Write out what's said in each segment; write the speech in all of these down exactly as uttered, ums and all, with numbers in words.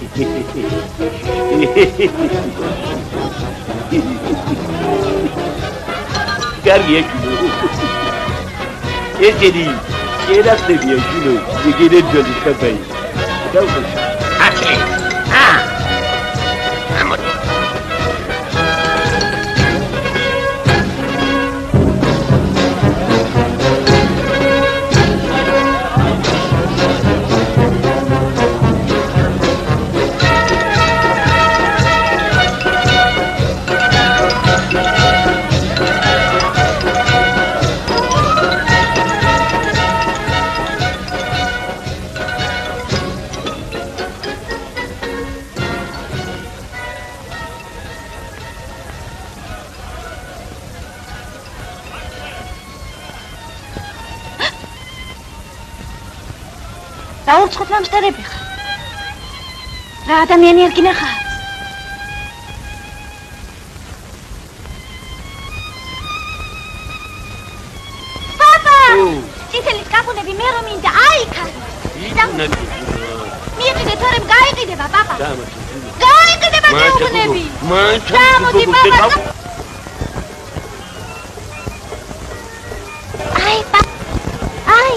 კარგია შვილო. ესენი ერასებია შვილო, ეგრე ძველი ხაბაი. დავხო. აკე. აა. ამოდი. დაურცხოთ მამსტერები ხარ. რა ადამიანი არ გინახავს? პაპა! წითელი კაფუნები მე რომ მინდა აიქარ. მიიყიდე თორემ გაიყიდება პაპა. გაიყიდება კაფუნები. გამოდი პაპა. აი პაპა. აი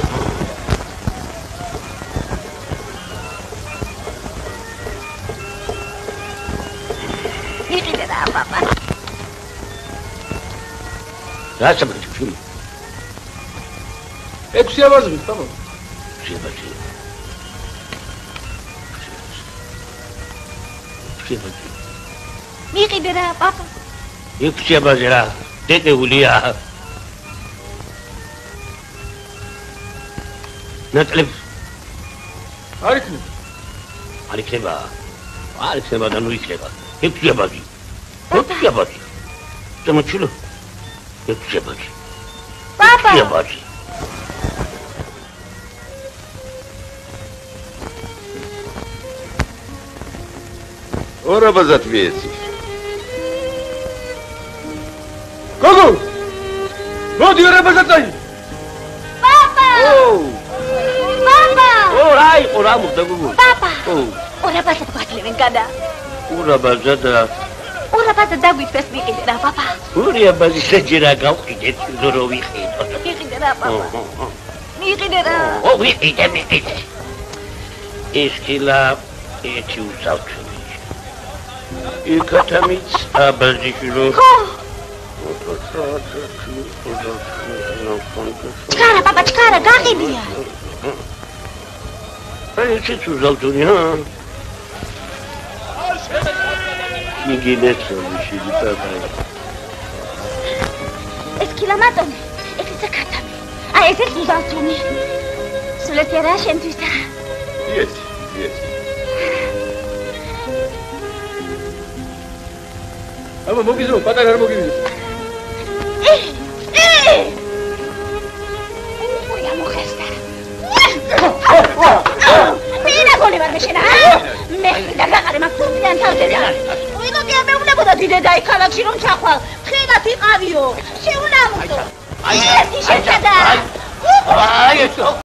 Papa. Raça para filho. É que você é mais tá bom. Sim, mas sim. Sim, mas sim. Miki dera papa. Eu que você vai gerar. Tete ulia. Natlib. Arikne. Arikneba. Arikneba da nu isleba. Eu que você vai. Papa. Que abate? Chama chulo. Eu que abate. Papa. Que abate? Ora vas ответить. Кого? Вот я рабазатай. Папа. Oh. Папа. Oh, ai, ora mudou. Papa. Oh. Ora passa quatro levencada. Ora bazada. Ora passa da guitas miqidera papa. Ora bazisa jira gawqidет zoro wixid. Miqidera papa. Miqidera. Oh, wixid miqid. Eskila eti uzavtuni. Ikatamits abazishlo. Chkara papa, chkara, gaqibia. Ai, eti uzavtuni, ha? Migueletto, vicino papa. Eskila matone, ekisa katame. Ah, ese uzavtuni. Sulle tierra shentuisa. Есть, есть. Ama mogizo, patar mogizo. Eh, eh. Voy a mojar. Mira, Bolívar de Xena. Me da gagare maktubi antalteda. Oigo que me una boda dide dai kalakshi rom chaqva. Xenat iqavio. Sheunamto. Ai, ai, ai. Ai,